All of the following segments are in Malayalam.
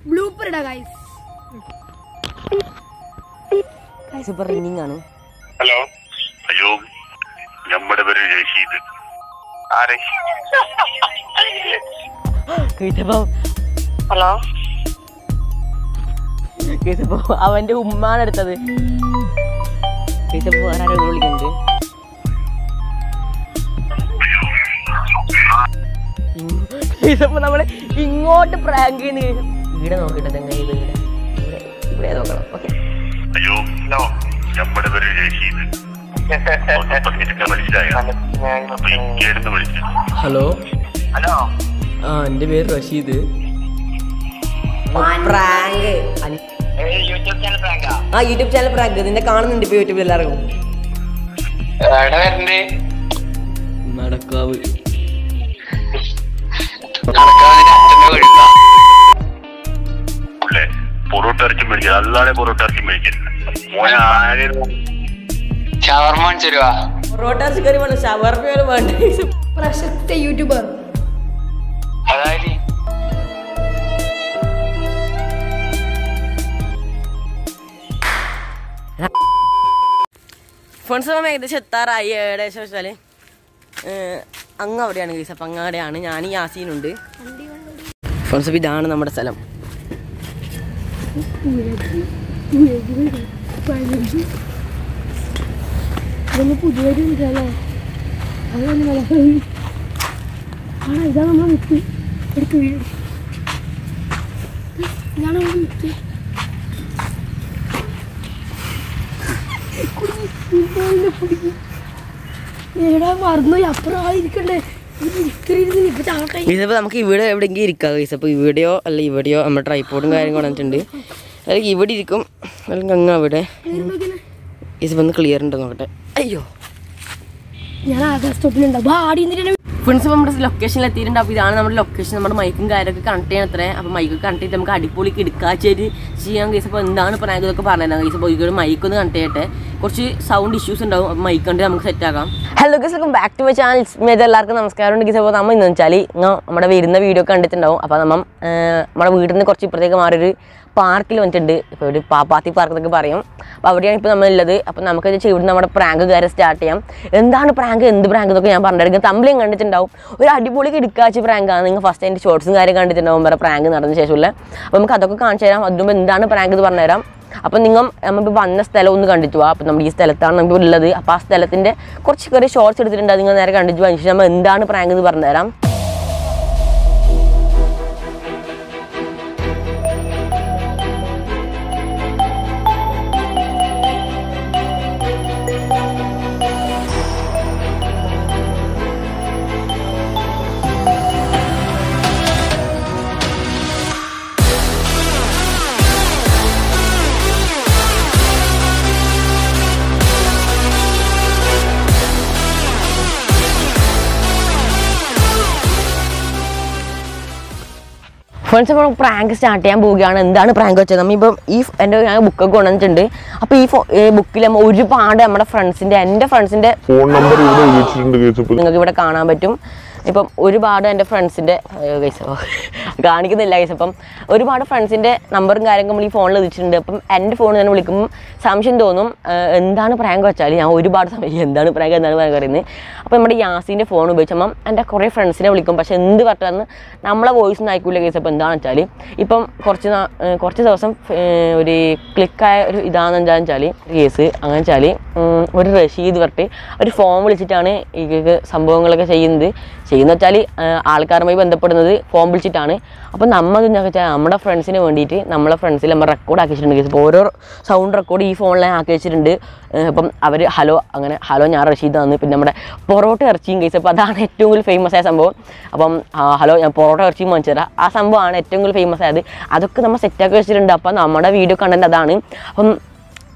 ബ്ലൂപ്പർ ഇടാ ഗൈസ്. സൂപ്പർ റിംഗിങ് ആണ്. ഹലോ. അയ്യോ, നമ്മുടെ പേര് റഷീദ്. ഹലോ. അവന്റെ ഉമ്മാണ് എടുത്തത്. വേറെ ആരോ വിളിക്കുന്നുണ്ട്. നമ്മള് ഇങ്ങോട്ട് പ്രാങ്ക് ചെയ്യുന്ന ഇവിടെ നോക്കിട്ടെ. ഇവിടെ നോക്കണം. ഓക്കെ. അയ്യോ, നമ്മുടെ പേര് റഷീദ്. ഹലോ. ഹലോ. ആ, എന്റെ പേര് റഷീദ്. യൂട്യൂബ് ചാനൽ പ്രാങ്ക് നിന്നെ കാണുന്നുണ്ട് ഇപ്പൊ യൂട്യൂബിൽ എല്ലാവർക്കും. നടക്കാവ്. പൊറോട്ട ഇറച്ചി മേടിക്കുക. അല്ലാതെ പൊറോട്ട ഇറച്ചി മേടിക്കുന്നത്. പൊറോട്ട ഇറച്ചി കറി വേണം, ഷവർമ വേണ്ട. പ്രശസ്ത യൂട്യൂബർ. ഫ്രണ്ട്സ് ഏകദേശം എത്താറായി. ഏകദേശം വെച്ചാല് അങ്ങ് അവിടെയാണ് ഗൈസ്. അപ്പം അങ്ങാടെയാണ് ഞാൻ. യാസീനുണ്ട്. ഫ്രണ്ട്സ് ഇതാണ് നമ്മുടെ സ്ഥലം. ഇതാ നമ്മൾ വിത്ത് എടുത്ത് വീട്. ഇതാണ് നമ്മൾ വിത്ത്. മറന്നു അപ്പുറം ആയിരിക്കണ്ടേ. ഇതിപ്പോൾ നമുക്ക് ഇവിടെ എവിടെയെങ്കിലും ഇരിക്കാം ഗൈസ്. അപ്പോൾ ഇവിടെയോ അല്ല ഇവിടെയോ നമ്മുടെ ട്രൈപ്പോഡും കാര്യം കൊണ്ടിട്ടുണ്ട്. അല്ലെങ്കിൽ ഇവിടെ ഇരിക്കും, അല്ലെങ്കിൽ അങ്ങ് അവിടെ. ഇതിപ്പോൾ ഒന്ന് ക്ലിയർ ഉണ്ടോ നോക്കട്ടെ. അയ്യോ, ഞാൻ ആകാശത്തോട്ടിലുണ്ടാവും. ഫ്രണ്ട്സ് ഇപ്പോൾ നമ്മുടെ ലൊക്കേഷനിൽ എത്തിയിട്ടുണ്ട്. അപ്പോൾ ഇതാണ് നമ്മുടെ ലൊക്കേഷൻ. നമ്മുടെ മൈക്കും കാര്യമൊക്കെ കണക്ട് ചെയ്യണം അത്രേ. അപ്പോൾ മൈക്ക് കണക്ട് ചെയ്തിട്ട് നമുക്ക് അടിപൊളിക്ക് എടുക്കാച്ചേരി ചെയ്യാൻ ഗൈസ്. അപ്പോൾ എന്താണ് പ്രാങ്ക് ഇതൊക്കെ പറഞ്ഞത് ഗൈസ്. അപ്പോൾ ഇവിടെ മൈക്ക് ഒന്ന് കണക്ട് ചെയ്യട്ടെ. കുറച്ച് സൗണ്ട് ഇഷ്യൂസ് ഉണ്ടാവും. അപ്പോൾ മൈക്ക് കണ്ട് നമുക്ക് സെറ്റ് ആക്കാം. Hello guys, welcome back to my channel. എല്ലാവർക്കും നമസ്കാരം ഗൈസ്. അപ്പോൾ നമ്മൾ ഇന്ന് വെച്ചാൽ നമ്മുടെ വരുന്ന വീഡിയോ കണ്ടിട്ടുണ്ടാവും. അപ്പോൾ നമ്മുടെ വീട്ടിൽ നിന്ന് കുറച്ച് ഇപ്പുറത്തേക്ക് മാറിയൊരു പാർക്കിൽ വന്നിട്ടുണ്ട്. ഇപ്പോൾ ഒരു പാപ്പാത്തി പാർക്ക് എന്നൊക്കെ പറയും. അപ്പോൾ അവിടെയാണ് ഇപ്പോൾ നമ്മളുള്ളത്. അപ്പോൾ നമുക്ക് ഇവിടെ നമ്മുടെ പ്രാങ്ക് കാര്യം സ്റ്റാർട്ട് ചെയ്യാം. എന്താണ് പ്രാങ്ക്, എന്ത് പ്രാങ്ക് എന്നൊക്കെ ഞാൻ പറഞ്ഞിരിക്കും. തമ്മിലും കണ്ടിട്ടുണ്ടാവും. ഒരു അടിപൊളിക്ക് എടുക്കാച്ച പ്രാങ്കാണ്. നിങ്ങൾ ഫസ്റ്റ് അതിൻ്റെ ഷോർട്സും കാര്യം കണ്ടിട്ടുണ്ടാവും വേറെ പ്രാങ്ക് നടന്ന ശേഷമുള്ള. അപ്പോൾ നമുക്ക് അതൊക്കെ കാണിച്ചു തരാം. അതിനുമ്പോൾ എന്താണ് പ്രാങ്ക് എന്ന് പറഞ്ഞുതരാം. അപ്പം നമ്മളിപ്പോൾ വന്ന സ്ഥലം ഒന്ന് കണ്ടിട്ട് പോവാം. അപ്പോൾ നമ്മൾ ഈ സ്ഥലത്താണ് നമുക്ക് ഉള്ളത്. അപ്പോൾ ആ സ്ഥലത്തിൻ്റെ കുറച്ച് കയറി ഷോർട്സ് എടുത്തിട്ടുണ്ട്. അത് നിങ്ങൾ നേരെ കണ്ടിട്ട് പോകാൻ ശേഷം നമ്മൾ എന്താണ് പ്രാങ്ക് എന്ന് പറഞ്ഞുതരാം. ഫ്രണ്ട്സ് നമ്മൾ പ്രാങ്ക് സ്റ്റാർട്ട് ചെയ്യാൻ പോവുകയാണ്. എന്താണ് പ്രാങ്ക് വെച്ചത്, നമ്മളിപ്പം എൻ്റെ ഞാൻ ബുക്കൊക്കെ കൊണ്ടുവന്നിട്ടുണ്ട്. അപ്പോൾ ഈ ബുക്കിൽ നമ്മൾ ഒരുപാട് നമ്മുടെ എൻ്റെ ഫ്രണ്ട്സിൻ്റെ ഫോൺ നമ്പർ നിങ്ങൾക്ക് ഇവിടെ കാണാൻ പറ്റും. ഇപ്പം ഒരുപാട് എൻ്റെ ഫ്രണ്ട്സിൻ്റെ കാണിക്കുന്നില്ല ഗൈസ്. അപ്പം ഒരുപാട് ഫ്രണ്ട്സിൻ്റെ നമ്പറും കാര്യങ്ങളും നമ്മൾ ഈ ഫോണിൽ വെച്ചിട്ടുണ്ട്. അപ്പം എൻ്റെ ഫോണിൽ തന്നെ വിളിക്കുമ്പോൾ സംശയം തോന്നും എന്താണ് പ്രാങ്ക് വെച്ചാൽ. ഞാൻ ഒരുപാട് സമയം എന്താണ് പ്രാങ്ക് പറയുന്നത്. അപ്പോൾ നമ്മുടെ യാസീൻ്റെ ഫോൺ ഉപയോഗിച്ചപ്പം എൻ്റെ കുറേ ഫ്രണ്ട്സിനെ വിളിക്കും. പക്ഷേ എന്ത് പറഞ്ഞാൽ നമ്മളെ വോയിസ് ഒന്നും അയക്കൂല കേസ്. അപ്പോൾ എന്താണെന്ന് വെച്ചാൽ ഇപ്പം കുറച്ച് ദിവസം ഒരു ക്ലിക്കായ ഒരു ഇതാണെന്ന് എന്താണെന്ന് വെച്ചാൽ കേസ് അങ്ങനെ വെച്ചാൽ ഒരു റഷീദ് പറഞ്ഞിട്ട് ഒരു ഫോൺ വിളിച്ചിട്ടാണ് ഈ സംഭവങ്ങളൊക്കെ ചെയ്യുന്ന വെച്ചാൽ ആൾക്കാരുമായി ബന്ധപ്പെടുന്നത് ഫോൺ വിളിച്ചിട്ടാണ്. അപ്പോൾ എന്താ വെച്ചാൽ നമ്മുടെ ഫ്രണ്ട്സിന് വേണ്ടിയിട്ട് നമ്മളെ ഫ്രണ്ട്സിൽ നമ്മൾ റെക്കോർഡ് ആക്കി വെച്ചിട്ടുണ്ട് കേസ്. ഇപ്പോൾ ഓരോ സൗണ്ട് റെക്കോർഡ് ഈ ഫോണിൽ ആക്കി വെച്ചിട്ടുണ്ട്. അപ്പം അവർ ഹലോ ഞാൻ റഷീദാണ്. പിന്നെ നമ്മുടെ പൊറോട്ട ഇറച്ചിയും കേസ്. അപ്പോൾ അതാണ് ഏറ്റവും കൂടുതൽ ഫേമസ് ആയ സംഭവം. അപ്പം ഹലോ ഞാൻ പൊറോട്ട ഇറച്ചിയും വാങ്ങിച്ചു തരാം. ആ സംഭവമാണ് ഏറ്റവും കൂടുതൽ ഫേമസ് ആയത്. അതൊക്കെ നമ്മൾ സെറ്റാക്കി വെച്ചിട്ടുണ്ട്. അപ്പം നമ്മുടെ വീഡിയോ കണ്ടന്റ് അതാണ്. അപ്പം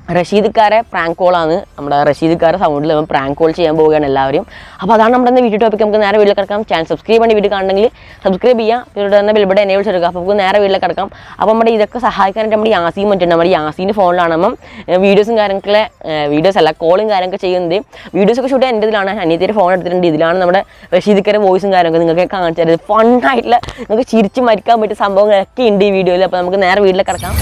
റഷീദ് ഇക്കാരെ പ്രാങ്ക് കോളാണ്. നമ്മുടെ റഷീദ് ഇക്കാരെ സൗണ്ടിൽ നമ്മൾ പ്രാങ്ക് കോൾ ചെയ്യാൻ പോവുകയാണ് എല്ലാവരും. അപ്പോൾ അതാണ് നമ്മുടെ വീഡിയോ ടോപ്പിക്. നമുക്ക് നേരെ വീട്ടിൽ കിടക്കാം. ചാനൽ സബ്സ്ക്രൈബ് ചെയ്യേണ്ട വീഡിയോ കാണണമെങ്കിൽ സബ്സ്ക്രൈബ് ചെയ്യാം. പിന്നീട് തന്നെ ബെൽബട്ടൺ എനേബിൾ ചെയ്തെടുക്കുക. അപ്പോൾ നമുക്ക് നേരെ വീട്ടിൽ കിടക്കാം. അപ്പോൾ നമ്മുടെ ഇതൊക്കെ സഹായിക്കാനായിട്ട് നമ്മുടെ യാസീൻ പറ്റുന്നുണ്ട്. നമ്മുടെ യാസീൻ്റെ ഫോണിലാണ് അപ്പം വീഡിയോസും കാര്യങ്ങളൊക്കെ വീഡിയോസ് അല്ല കോളും കാര്യങ്ങളൊക്കെ ചെയ്യുന്നത്. വീഡിയോസൊക്കെ ഷൂട്ട് എൻ്റെ ഇതിലാണ്. അനിയത്തിൻ്റെ ഫോൺ എടുത്തിട്ടുണ്ട്. ഇതിലാണ് നമ്മുടെ റഷീദ് ഇക്കാരെ വോയിസും കാര്യങ്ങളൊക്കെ നിങ്ങൾക്ക് കാണിച്ചു തരുന്നത്. ഫണ്ണായിട്ടുള്ള നിങ്ങൾക്ക് ചിരിച്ച് മരിക്കാൻ പറ്റിയ സംഭവങ്ങളൊക്കെ ഉണ്ട് ഈ വീഡിയോയിൽ. അപ്പോൾ നമുക്ക് നേരെ വീട്ടിൽ കിടക്കാം.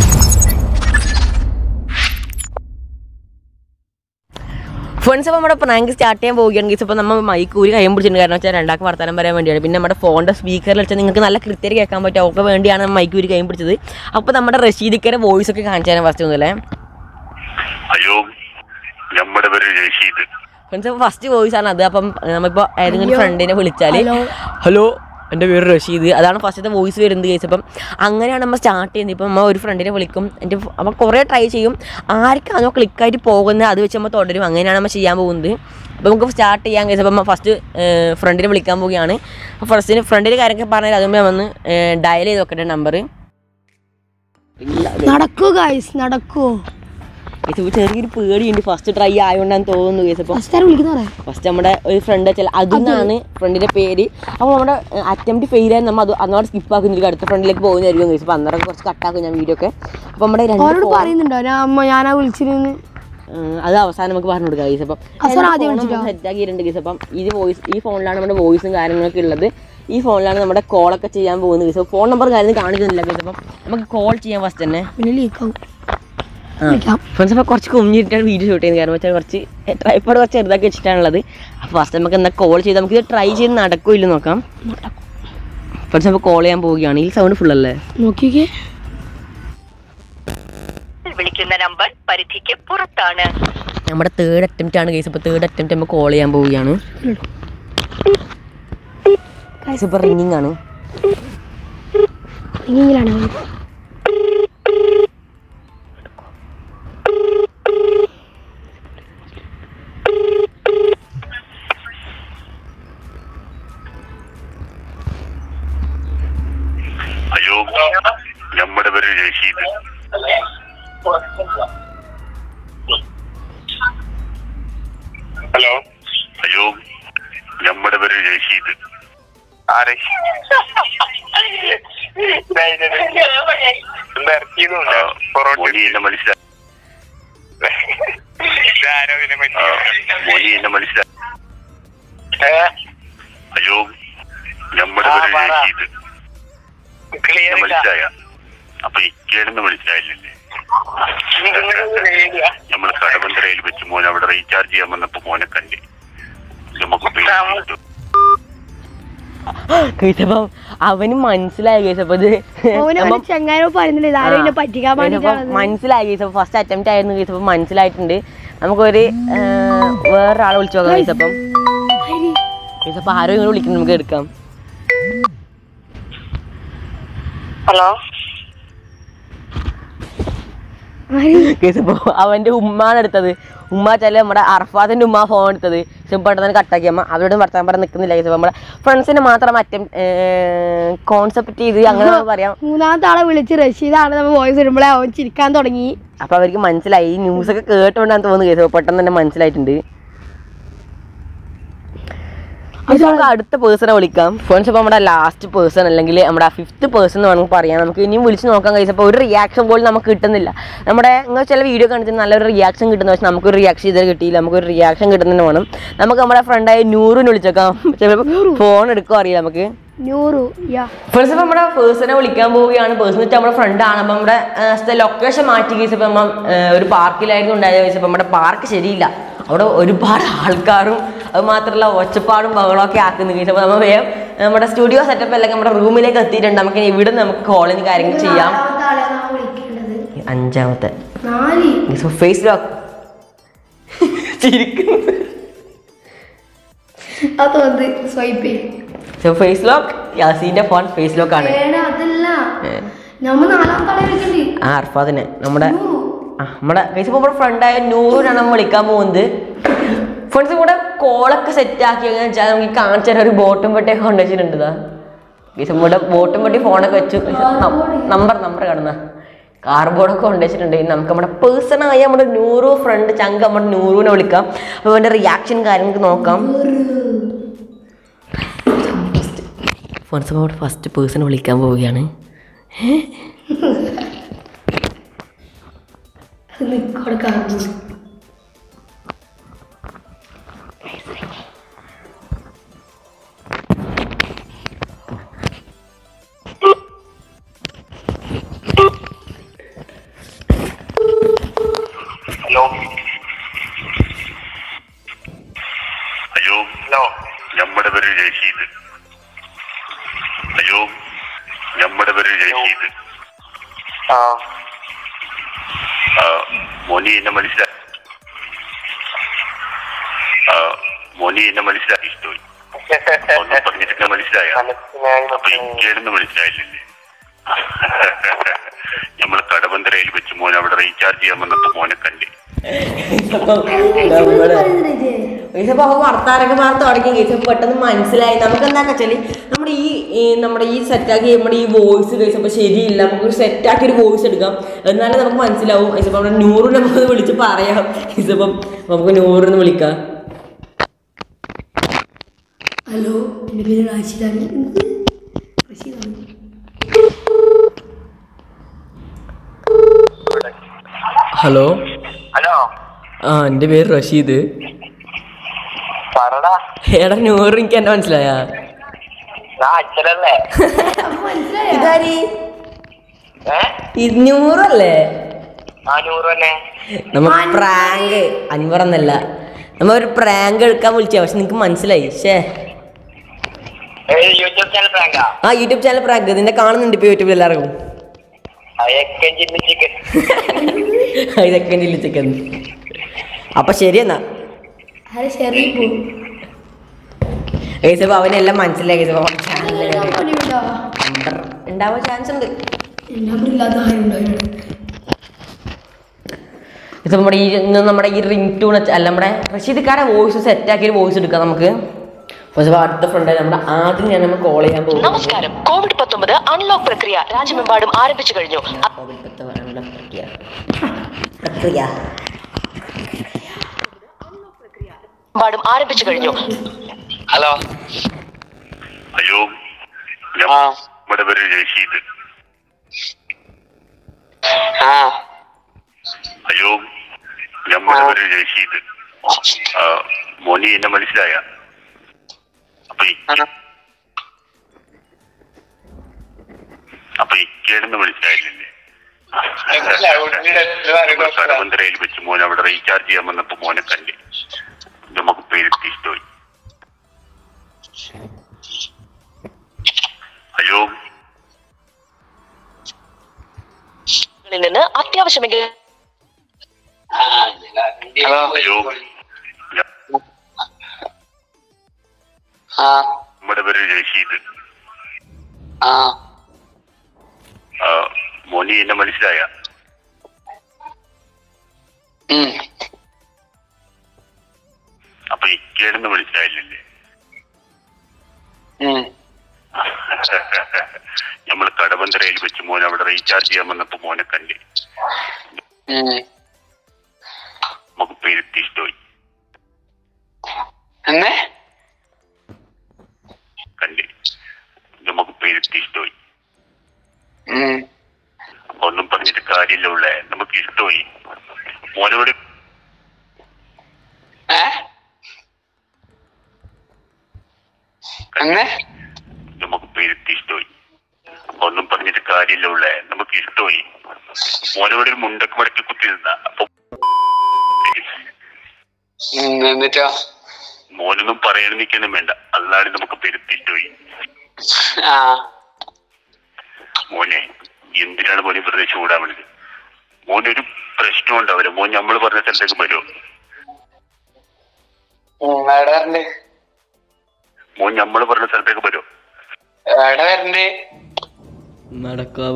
ഫ്രണ്ട്സ് അപ്പോൾ നമ്മുടെ പ്രാങ്ക് സ്റ്റാർട്ട് ചെയ്യാൻ പോവുകയാണ്. ഇപ്പോൾ നമ്മൾ മൈക്ക് ഒരു കയ്യും പിടിച്ചിട്ടുണ്ട്. കാരണം വെച്ചാൽ രണ്ടാൾക്ക് വർത്താനം പറയാൻ വേണ്ടിയാണ്. പിന്നെ നമ്മുടെ ഫോണിൻ്റെ സ്പീക്കറിൽ വെച്ചാൽ നിങ്ങൾക്ക് നല്ല കൃത്യമായിട്ട് കേൾക്കാൻ പറ്റും. അവർക്ക് വേണ്ടിയാണ് മൈക്ക് ഒരു കയ്യും പിടിച്ചത്. അപ്പോൾ നമ്മുടെ റഷീദ് ഇക്കയുടെ വോയിസ് ഒക്കെ കാണിച്ചു തരാൻ ഫസ്റ്റ് ഒന്നുമല്ലേ. അയ്യോ നമ്മുടെ പേര് രഷീദ്. ഫ്രണ്ട്സ് അപ്പോൾ ഫസ്റ്റ് വോയിസ് ആണ് അത്. അപ്പം നമ്മളിപ്പോൾ ഏതെങ്കിലും ഫ്രണ്ടിനെ വിളിച്ചാൽ ഹലോ എൻ്റെ പേര് റഷീദ്, അതാണ് ഫസ്റ്റത്തെ വോയിസ് വരുന്നത് കേസ്. അപ്പം അങ്ങനെയാണ് നമ്മൾ സ്റ്റാർട്ട് ചെയ്യുന്നത്. ഇപ്പം നമ്മൾ ഒരു ഫ്രണ്ടിനെ വിളിക്കും. അപ്പം കുറേ ട്രൈ ചെയ്യും. ആർക്കാണോ ക്ലിക്കായിട്ട് പോകുന്നത് അത് വെച്ച് നമ്മൾ തുടരും. അങ്ങനെയാണ് നമ്മൾ ചെയ്യാൻ പോകുന്നത്. അപ്പോൾ നമുക്ക് സ്റ്റാർട്ട് ചെയ്യാൻ കേസ്. അപ്പം ഫസ്റ്റ് ഫ്രണ്ടിനെ വിളിക്കാൻ പോവുകയാണ്. ഫ്രണ്ടിൻ്റെ കാര്യമൊക്കെ പറഞ്ഞാൽ അതുമ്പോൾ ഞാൻ വന്ന് ഡയൽ ചെയ്ത് നോക്കട്ടെ നമ്പർ. നടക്കൂ ഗൈസ്, നടക്കൂ. ചെറിയൊരു പേടിയുണ്ട്. ഫസ്റ്റ് ട്രൈ ആയതുകൊണ്ടാണ് തോന്നുന്നു കേസ്. അപ്പം ഫസ്റ്റ് നമ്മുടെ ഒരു ഫ്രണ്ട് വെച്ചാൽ അതെന്നാണ് ഫ്രണ്ടിൻ്റെ പേര്. അപ്പോൾ നമ്മുടെ അറ്റംപ്റ്റ് ഫെയിൽ ആയി നമ്മൾ അതോടെ സ്കിപ്പ് ആക്കുന്നില്ല. അടുത്ത ഫ്രണ്ടിലേക്ക് പോകുന്നതായിരിക്കും കേസ്. അപ്പോൾ അന്നേരം കുറച്ച് കട്ടാക്കും ഞാൻ വീഡിയോ ഒക്കെ. അപ്പോൾ നമ്മുടെ ഞാനാ വിളിച്ചിരുന്നു. അത് അവസാനം നമുക്ക് പറഞ്ഞു കൊടുക്കാം കേസ്. അപ്പം സെറ്റ് ആക്കിയിട്ടുണ്ട് കേസ്. അപ്പം ഈ ഫോണിലാണ് നമ്മുടെ വോയിസും കാര്യങ്ങളൊക്കെ ഉള്ളത്. ഈ ഫോണിലാണ് നമ്മുടെ കോളൊക്കെ ചെയ്യാൻ പോകുന്നത് കേസ്. ഫോൺ നമ്പർ കാര്യം കാണിക്കുന്നില്ല കേസ്. അപ്പം നമുക്ക് കോൾ ചെയ്യാൻ ഫസ്റ്റ് തന്നെ. ഫ്രണ്ട്സ് അപ്പോൾ കുറച്ച് കുഞ്ഞിട്ടാണ് വീഡിയോ ഷൂട്ട് ചെയ്യുന്നത്. കാരണം വെച്ചാൽ കുറച്ച് ട്രൈപ്പോഡ് കുറച്ച് ചെറുതാക്കി വെച്ചിട്ടാണുള്ളത്. അപ്പോൾ ഫസ്റ്റ് നമുക്ക് എന്നാൽ കോൾ ചെയ്ത് നമുക്ക് ഇത് ട്രൈ ചെയ്ത് നടക്കുമോ ഇല്ല നോക്കാം. ഫ്രണ്ട്സ് അപ്പോൾ കോൾ ചെയ്യാൻ പോവുകയാണ്. ഈ സൗണ്ട് ഫുൾ അല്ലേ നോക്കിക്കേ. വിളിക്കുന്ന നമ്പർ പരിധിക്ക് പുറത്താണ്. നമ്മുടെ തേർഡ് അറ്റംപ്റ്റ് ആണ് കേസ്. അപ്പോൾ തേർഡ് അറ്റംപ്റ്റ് നമ്മൾ കോൾ ചെയ്യാൻ പോവുകയാണ്. ഇപ്പോൾ റിംഗിങ് ആണ്. അയ്യോ നമ്മുടെ പേര് രഷീദ്. ഹലോ അയ്യോ നമ്മുടെ പേര് രഷീദ്. അയ്യോ നമ്മുടെ പേര് രഷീദ്. മനസ്സിലായ? അപ്പൊ ഇക്കേടെന്ന് മനസ്സിലായില്ലേ? നമ്മള് കടവന്തരയിൽ വെച്ച് മോനെ അവിടെ റീചാർജ് ചെയ്യാൻ വന്നപ്പോ മോനെ കണ്ടേ. നമുക്ക് കേസപ്പം അവന് മനസ്സിലായി കേസപ്പോ മനസ്സിലായി കേസപ്പം ഫസ്റ്റ് അറ്റംപ്റ്റ് ആയിരുന്നു കേസപ്പം മനസ്സിലായിട്ടുണ്ട്. നമുക്കൊരു വേറൊരാളെ വിളിച്ചു നോക്കാം കേസപ്പം. കേസപ്പം ആരോ ഇങ്ങനെ വിളിക്കുന്നു, നമുക്ക് എടുക്കാം. ഹലോ കേസപ്പോ അവന്റെ ഉമ്മാണ് എടുത്തത്. ഉമ്മ വെച്ചാൽ നമ്മുടെ അർഫാദിന്റെ ഉമ്മ ഫോൺ എടുത്തത്. പെട്ടെന്ന് കട്ടാക്കി. അമ്മ അവരോട് വർത്താൻ പറയാൻ നിൽക്കുന്നില്ല കേസപ്പോ. നമ്മുടെ ഫ്രണ്ട്സിനെ മാത്രം കോൺസെപ്റ്റ് ചെയ്ത് അങ്ങനെ പറയാം. മൂന്നാമത്തെ ആളെ വിളിച്ച് റഷീദാണ് നമ്മൾ വോയിസ് ഇടുമ്പോഴേ അവൻ ചിരിക്കാൻ തുടങ്ങി. അപ്പൊ അവർക്ക് മനസ്സിലായി. ഈ ന്യൂസൊക്കെ കേട്ടോണ്ടാന്ന് തോന്നുന്നു കേസപ്പോ. പെട്ടെന്ന് തന്നെ മനസ്സിലായിട്ടുണ്ട്. നമുക്ക് അടുത്ത പേഴ്സണെ വിളിക്കാം. ഫ്രണ്ട്സ് അപ്പോൾ നമ്മുടെ ലാസ്റ്റ് പേഴ്സൺ അല്ലെങ്കിൽ നമ്മുടെ 5th പേഴ്സൺ എന്ന് വേണമെങ്കിൽ പറയാം. നമുക്ക് ഇനിയും വിളിച്ച് നോക്കാൻ കഴിയും. അപ്പോൾ ഒരു റിയാക്ഷൻ പോലും നമുക്ക് കിട്ടുന്നില്ല. നമ്മുടെ നിങ്ങൾ ചില വീഡിയോ കണ്ടിട്ട് നല്ലൊരു റിയാക്ഷൻ കിട്ടുന്ന പക്ഷേ നമുക്കൊരു റിയാക്ഷൻ ചെയ്താൽ കിട്ടിയില്ല. നമുക്കൊരു റിയാക്ഷൻ കിട്ടുന്നതിന് വേണം. നമുക്ക് നമ്മുടെ ഫ്രണ്ടായ നൂറിന് വിളിച്ചേക്കാം. ചിലപ്പോൾ ഫോൺ എടുക്കുക അറിയില്ല നമുക്ക്. ഫ്രണ്ട്സ് അപ്പോൾ നമ്മുടെ പേഴ്സണെ വിളിക്കാൻ പോവുകയാണ്. പേഴ്സൺ വെച്ചാൽ നമ്മുടെ ഫ്രണ്ടാണ്. അപ്പം നമ്മുടെ ലൊക്കേഷൻ മാറ്റി കേസപ്പോൾ നമ്മൾ ഒരു പാർക്കിലായിരുന്നു ഉണ്ടായത്. ചോദിച്ചപ്പോൾ നമ്മുടെ പാർക്ക് ശരിയില്ല. അവിടെ ഒരുപാട് ആൾക്കാരും അത് മാത്രമല്ല ഒച്ചപ്പാടും ബഹളമൊക്കെ ആക്കുന്ന കേസ്. അപ്പോൾ നമ്മൾ വേഗം നമ്മുടെ സ്റ്റുഡിയോ സെറ്റപ്പ് അല്ലെങ്കിൽ നമ്മുടെ റൂമിലേക്ക് എത്തിയിട്ടുണ്ട്. നമുക്ക് ഇവിടെ നമുക്ക് കോളിന് കാര്യങ്ങൾ ചെയ്യാം. 5ാമത്തെ ഫേസ് ലോക്ക് ഫേസ് ലോക്ക്. യാസീന്റെ ഫോൺ ഫേസ് ലോക്ക് ആണ്. അർഫാദിനെ നമ്മുടെ കേസ് ഇപ്പോൾ നമ്മുടെ ഫ്രണ്ടായ നൂറിനാണ് നമ്മൾ വിളിക്കാൻ പോകുന്നത്. ഫ്രണ്ട്സ് കൂടെ കോളൊക്കെ സെറ്റ് ആക്കി എങ്ങനെ വെച്ചാൽ നമുക്ക് കാണിച്ചു തരാൻ ഒരു ബോട്ടും പെട്ടിയൊക്കെ കൊണ്ടുവച്ചിട്ടുണ്ട്. കേസ് ഇവിടെ ബോട്ടും പെട്ടി ഫോണൊക്കെ വെച്ചു. നമ്പർ കടന്ന കാർബോർഡൊക്കെ കൊണ്ടുവച്ചിട്ടുണ്ടെങ്കിൽ നമുക്ക് നമ്മുടെ പേഴ്സണായ നമ്മുടെ നൂറു ഫ്രണ്ട് ചങ്ക് നമ്മുടെ നൂറുവിനെ വിളിക്കാം. അപ്പോൾ അവൻ്റെ റിയാക്ഷൻ കാര്യങ്ങൾക്ക് നോക്കാം. ഫോൺസ് ഫസ്റ്റ് പേഴ്സൺ വിളിക്കാൻ പോവുകയാണ്. ഹലോ നമ്മുടെ പേര് റഷീദ്. നമ്മുടെ പേര് റഷീദ്. മോനി എന്നെ മനസ്സിലാക്കി ഇഷ്ടമായി. ഒന്നും പറഞ്ഞിട്ട് മനസ്സിലായ അപ്പൊ എനിക്കേടെന്ന് മനസ്സിലായില്ലേ? നമ്മൾ കടബന്ധരയിൽ വെച്ച് മോനെ അവിടെ റീചാർജ് ചെയ്യാൻ വന്നപ്പോ മോനെ കണ്ടേ. വർത്താനൊക്കെ മാർത്ത് തുടങ്ങി പെട്ടെന്ന് മനസ്സിലായി. നമുക്ക് എന്താ വെച്ചാല് നമ്മുടെ ഈ സെറ്റാക്കി നമ്മുടെ ഈ വോയിസ് കഴിച്ചപ്പോൾ ശരിയില്ല, നമുക്ക് സെറ്റാക്കി ഒരു വോയിസ് എടുക്കാം, എന്നാലും നമുക്ക് മനസ്സിലാവും. ഇപ്പം നമ്മുടെ നൂറിനെ നമുക്ക് വിളിച്ച് പറയാം. ഇപ്പം നമുക്ക് നൂറിന് വിളിക്കാം. ഹലോ, എൻ്റെ പേര് റാഷിദാണ്. ഹലോ എൻ്റെ പേര് റഷീദ്. എടാ നൂറ്, എനിക്ക് എന്നെ മനസ്സിലായാ? ഇതാരി നൂറല്ലേ? നമ്മ പ്രാങ്ക് അൻവറന്നല്ല, നമ്മ ഒരു പ്രാങ്ക് എടുക്കാൻ വിളിച്ച, പക്ഷെ നിനക്ക് മനസ്സിലായി. യൂട്യൂബ് ചാനൽ പ്രാങ്ക് നിന്നെ കാണുന്നുണ്ട് ഇപ്പൊ യൂട്യൂബിൽ എല്ലാവർക്കും. ചിക്കൻ. അപ്പൊ ശരിയെന്നാ അവനെല്ലാം മനസ്സിലാക്കി. ഉണ്ടാവാൻ ചാൻസ് ഉണ്ട്. ഇത് നമ്മുടെ ഈ റിംഗ് ടൂൺ അല്ല, നമ്മുടെ റഷീദ്ക്കാരെ വോയിസ് സെറ്റാക്കിയൊരു വോയിസ് എടുക്കാം നമുക്ക്. അടുത്ത ഫ്രണ്ട് നമ്മുടെ ആദ്യം ഞാൻ നമ്മൾ കോൾ ചെയ്യാൻ പോകും. നമസ്കാരം. കോവിഡ്-19 അൺലോക്ക് പ്രക്രിയ രാജ്യമെമ്പാടും ആരംഭിച്ചു കഴിഞ്ഞു. ഹലോ, നമ്മുടെ പേര് റഷീദ്. നമ്മുടെ പേര് റഷീദ്. മോനി എന്നെ മനസ്സിലായ? അപ്പൊ ഇക്കേടെന്ന് മനസ്സിലായില്ലേ? കടബന്ധരയിൽ വെച്ച് മോൻ അവിടെ റീചാർജ് ചെയ്യാൻ വന്നപ്പോ മോനെ കണ്ടേ. നമുക്ക് പേരെത്തി ഇഷ്ടമായി. നിന്ന് അത്യാവശ്യമെങ്കിൽ നമ്മുടെ പേര് റഷീദ്. മോനി എന്നെ മനസ്സിലായ? അപ്പൊ ഇക്കേടെന്ന് മനസ്സിലായില്ലേ? നമ്മൾ കടബന്ധരയിൽ വെച്ച് മോൻ അവിടെ റീചാർജ് ചെയ്യാൻ വന്നപ്പോ മോനെ കണ്ടേ. നമുക്ക് പേരെത്തി ഇഷ്ടമായി. കണ്ടേ, നമുക്ക് പേരെത്തി ഇഷ്ടമായി. അപ്പൊ ഒന്നും പറഞ്ഞിട്ട് കാര്യമില്ല ഉള്ളേ, നമുക്ക് ഇഷ്ടമായി. മോനോട് നമുക്ക് പേരെത്തി ഇഷ്ടമായി. അപ്പൊ ഒന്നും പറഞ്ഞിട്ട് കാര്യമില്ല ഉള്ളേ, നമുക്ക് ഇഷ്ടമായി. മോനോട് ഒരു മുണ്ടൊക്കെ മടക്കി കുത്തിയിരുന്ന അപ്പൊ മോനൊന്നും പറയാൻ നിൽക്കാനും വേണ്ട, അല്ലാതെ നമുക്ക് പേരെത്തി ഇഷ്ടമായി. മോനെ എന്തിനാണ് മോനെ വെറുതെ ചൂടാവണത്? മോനൊരു പ്രശ്നം ഉണ്ടാവില്ല. മോൻ നമ്മൾ പറഞ്ഞ സ്ഥലത്തേക്ക് വരുമോ? മോൻ നമ്മള് പറഞ്ഞ സ്ഥലത്തേക്ക് വരുമോ? നടക്കാവ്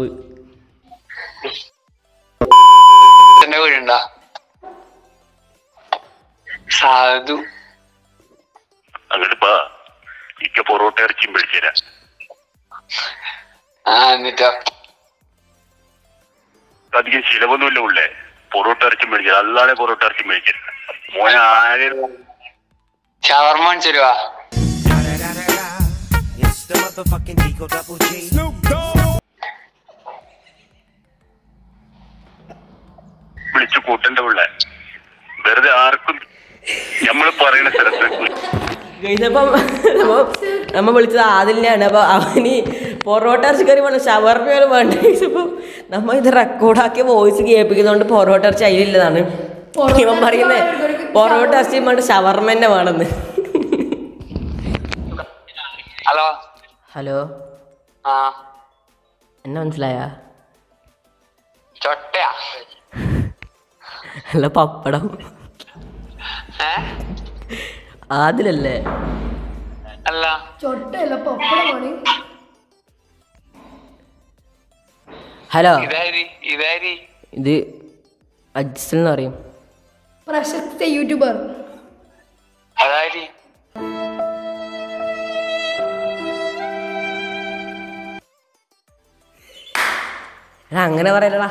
സാധു അങ്ങോട്ട് പാ, ഇക്ക പൊറോട്ട ഇറച്ചിയും പിടിച്ചുതരാം. എന്നിട്ടോ അധികം ചിലവൊന്നുമില്ല ഉള്ളേ. പൊറോട്ട ഇറച്ചി മേടിക്കൽ, അല്ലാതെ പൊറോട്ട ഇറച്ചി മേടിക്കൽ. മോനെ ആരും ഷവർമ മേടിച്ചുരുവാ. വിളിച്ചു കൂട്ടണ്ട ഉള്ളേ. വെറുതെ ആർക്കും നമ്മൾ പറയുന്ന സ്ഥലത്ത് ഇപ്പം നമ്മ വിളിച്ചത് ആദിലിനെയാണ്. അപ്പോൾ അവന് പൊറോട്ട ഇറച്ചിക്കറി വേണം, ഷവർമ്മയാണ് വേണ്ട. ഇപ്പം നമ്മൾ ഇത് റെക്കോർഡാക്കിയ വോയിസ് കേൾപ്പിക്കുന്നതുകൊണ്ട് പൊറോട്ട ഇറച്ചി അതിലില്ലതാണ്. ഇവൻ പറയുന്നത് പൊറോട്ട ഇറച്ചി വേണ്ട ഷവർമ്മ തന്നെ വേണമെന്ന്. ഹലോ ഹലോ, ആ എന്നെ മനസ്സിലായ? ചൊട്ടയാ? അല്ല, പപ്പടം. ആദിലല്ലേ? അല്ല, ചൊട്ടയല്ല, പപ്പടമാണ്. ഹലോ, ഇതാരി ഇത് അജ്സൽ എന്ന് പറയും, പ്രശസ്ത യൂട്യൂബർ. അതാരി അങ്ങനെ പറയലടാ.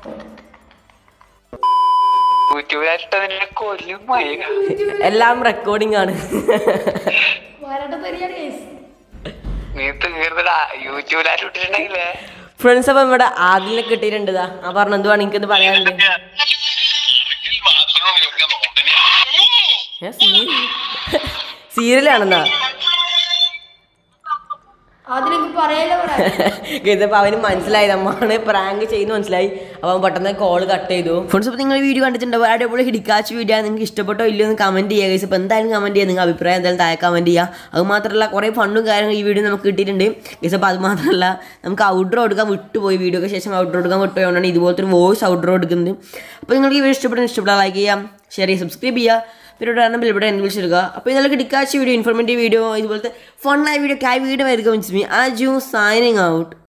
യൂട്യൂബിലായിട്ടതിനെ കൊല്ലും മയക. എല്ലാം റെക്കോർഡിംഗ് ആണ്. നീ തീർന്നടാ യൂട്യൂബിലായിട്ട് ഇട്ടിട്ടുണ്ടെങ്കിലേ. ഫ്രണ്ട്സ്, അപ്പം ഇവിടെ ആദിലിനെ കിട്ടിയിട്ടുണ്ടാ. ആ പറഞ്ഞു എന്തുവാണ് എനിക്കൊന്ന് പറയാനുണ്ട്. സീരിയലാണെന്നാ ഇതിപ്പോൾ അവന് മനസ്സിലായി നമ്മാണ് പ്രാങ്ക് ചെയ്യുന്ന മനസ്സിലായി. അപ്പം പെട്ടെന്ന് കോൾ കട്ട് ചെയ്തു. ഫ്രണ്ട്സ്, അപ്പോൾ നിങ്ങൾ വീഡിയോ കണ്ടിട്ടുണ്ടാവും. അടിപൊളി ഹിടിക്കാച്ച് വീഡിയോ ആണ്. നിങ്ങൾക്ക് ഇഷ്ടപ്പെട്ടോ ഇല്ലയോ എന്ന് കമൻറ്റ് ചെയ്യുക ഗൈസ്. അപ്പോൾ എന്തായാലും കമൻറ്റ് ചെയ്യുക, നിങ്ങൾ അഭിപ്രായം എന്തായാലും താഴെ കമൻറ്റ് ചെയ്യുക. അത് മാത്രമല്ല കുറേ ഫണ്ടും കാര്യങ്ങളും ഈ വീഡിയോ നമുക്ക് കിട്ടിയിട്ടുണ്ട് ഗൈസ്. അപ്പോൾ അത് മാത്രമല്ല നമുക്ക് ഔട്ട്ഡോർ എടുക്കാൻ വിട്ടുപോയി. വീഡിയോക്ക് ശേഷം ഔട്ട്ഡോർ എടുക്കാൻ വിട്ടുപോയതുകൊണ്ടാണ് ഇതുപോലത്തെ ഒരു വോയിസ് ഔട്ട്ഡോർ എടുക്കുന്നത്. അപ്പോൾ നിങ്ങൾക്ക് ഈ വീഡിയോ ഇഷ്ടപ്പെട്ടാൽ ലൈക്ക് ചെയ്യാം, ഷെയർ ചെയ്യുക, സബ്സ്ക്രൈബ് ചെയ്യുക. പിന്നെ ഇവിടെ എന്നെ വിളിച്ചെടുക്കുക. അപ്പോൾ ഇന്നലെ ഡിക്കാച്ച് വീഡിയോ, ഇൻഫോർമേറ്റീവ് വീഡിയോ, ഇതുപോലത്തെ ഫണ്ണായ വീഡിയോ വീഡിയോ ആയിരിക്കും. Means me Aju signing out.